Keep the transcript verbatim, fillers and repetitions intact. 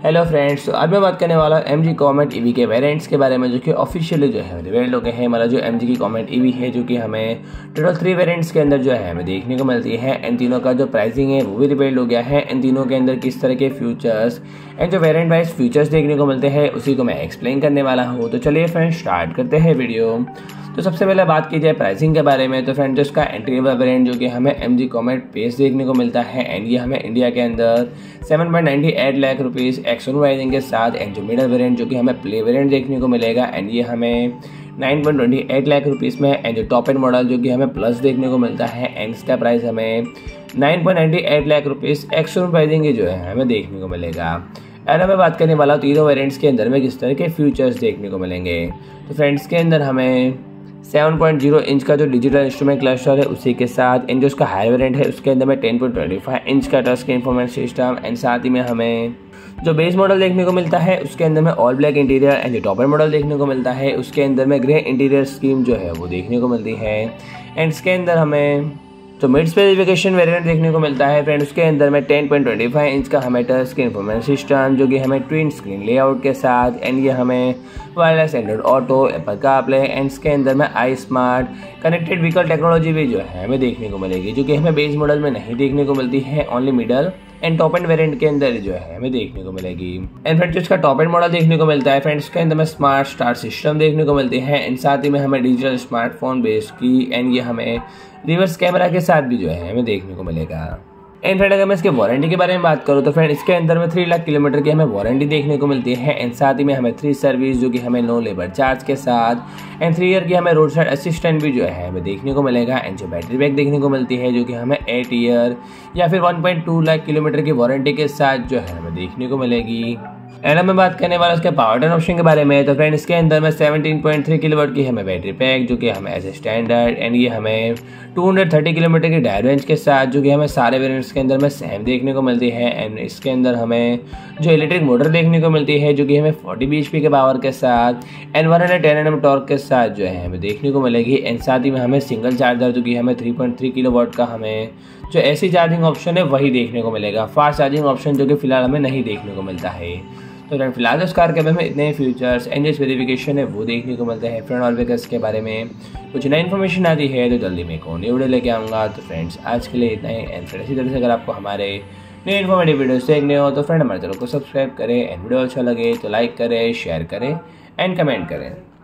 Hello friends, तो अब मैं बात करने वाला हूँ एम जी कॉमेट ईवी के वेरिएंट्स के बारे में, जो कि ऑफिशियली जो है वेरिएंट लोग हैं। मतलब जो एम जी की कॉमेट ईवी है, जो कि हमें टोटल थ्री वेरिएंट्स के अंदर जो है हमें देखने को मिलती है। इन तीनों का जो प्राइसिंग है वो भी रिवील्ड हो गया है। इन तीनों के अंदर किस तरह के फ्यूचर्स एंड जो वेरिएंट वाइज फीचर्स देखने को मिलते हैं उसी को मैं एक्सप्लेन करने वाला हूँ। तो चलिए फ्रेंड्स स्टार्ट करते हैं वीडियो। तो सबसे पहले बात की जाए प्राइसिंग के बारे में, तो फ्रेंड जो इसका एंट्री लेवल वेरिएंट जो कि हमें एम जी कॉमेट पेस देखने को मिलता है, एंड ये हमें इंडिया के अंदर seven point ninety eight lakh rupees external pricing के साथ, एंड जो मिडल वेरिएंट जो कि हमें प्ले वेरिएंट देखने को मिलेगा, एंड ये हमें nine point twenty eight lakh rupees में, एंड जो टॉप एंड मॉडल जो कि हमें प्लस देखने को मिलता है, एंड इसका प्राइस हमें nine point ninety eight lakh rupees external pricing के जो है हमें देखने को मिलेगा। एंड मैं बात करने वाला हूँ तीनों वेरिएंट्स के अंदर में किस तरह के फीचर्स देखने को मिलेंगे। तो फ्रेंड्स के अंदर हमें सेवन पॉइंट ज़ीरो इंच का जो डिजिटल इंस्ट्रूमेंट क्लस्टर है उसी के साथ, एंड जो उसका हाई वेरिएंट है उसके अंदर में ten point twenty five inch का touch screen infotainment system, and साथ ही में हमें जो बेस मॉडल देखने को मिलता है उसके अंदर में ऑल ब्लैक इंटीरियर, एंड जो टॉपर मॉडल देखने को मिलता है उसके अंदर में ग्रे इंटीरियर स्कीम जो है वो देखने को मिलती है। एंड इसके अंदर हमें तो मिड स्पेसिफिकेशन वेरिएंट देखने को मिलता है फ्रेंड, उसके अंदर में ten point twenty five inch का हमें टच स्क्रीन इंफोटेनमेंट सिस्टम जो कि हमें ट्विन स्क्रीन लेआउट के साथ, एंड ये हमें wireless Android auto, Apple CarPlay, and इसके अंदर में i smart connected vehicle technology भी जो है हमें देखने को मिलेगी, जो कि हमें बेस मॉडल में नहीं देखने को मिलती है, only middle and top end variant के अंदर जो है हमें देखने को मिलेगी। एंड फ्रेंड्स इसका टॉप एंड मॉडल देखने को मिलता है फ्रेंड्स, के अंदर में स्मार्ट स्टार्ट सिस्टम देखने को मिलती है, एंड साथ ही में हमें डिजिटल स्मार्टफोन बेस की, एंड ये हमें रिवर्स कैमरा के साथ भी जो है हमें देखने को मिलेगा। एंड फ्रेंड अगर मैं इसके वारंटी के बारे में बात करूँ तो फ्रेंड इसके अंदर में थ्री लाख किलोमीटर की हमें वारंटी देखने को मिलती है, एंड साथ ही में हमें थ्री सर्विस जो कि हमें नो लेबर चार्ज के साथ, एंड थ्री ईयर की हमें रोड साइड असिस्टेंट भी जो है हमें देखने को मिलेगा, एंड जो बैटरी बैक देखने को मिलती है जो कि हमें एट ईयर या फिर one point two lakh kilometre की वारंटी के साथ जो है हमें देखने को मिलेगी। एंड मैं बात करने वाला उसके पावर टर्न ऑप्शन के बारे में, तो फ्रेंड इसके अंदर में सेवनटीन पॉइंट थ्री किलोवाट की हमें बैटरी पैक जो कि हमें एज ए स्टैंडर्ड, एंड ये हमें टू हंड्रेड थर्टी किलोमीटर की डायल रेंज के साथ जो कि हमें सारे वेरिएंट्स के अंदर में सेम देखने को मिलती है। एंड इसके अंदर हमें जो इलेक्ट्रिक मोटर देखने को मिलती है जो कि हमें फोर्टी बी एच पी के पावर के साथ, and one hundred ten N M torque के साथ जो है हमें देखने को मिलेगी। एंड साथ ही में हमें सिंगल चार्जर जो कि हमें थ्री पॉइंट थ्री किलोवाट का हमें जो ऐसी चार्जिंग ऑप्शन है वही देखने को मिलेगा, फास्ट चार्जिंग ऑप्शन जो कि फिलहाल हमें नहीं देखने को मिलता है। तो फ्रेंड फिलहाल इस कार के बारे में इतने फीचर्स एंड जो स्पेसिफिकेशन है वो देखने को मिलते हैं फ्रेंड। और वेगस के बारे में कुछ नई इन्फॉर्मेशन आती है तो जल्दी मैं एक और नई वीडियो लेके आऊँगा। तो फ्रेंड्स आज के लिए इतना ही। एंड फ्रेंड इसी तरह से अगर आपको हमारे नए इन्फॉर्मेटिव वीडियोस देखने हो तो फ्रेंड हमारे चैनल को सब्सक्राइब करें, एंड वीडियो अच्छा लगे तो लाइक करें, शेयर करें एंड कमेंट करें।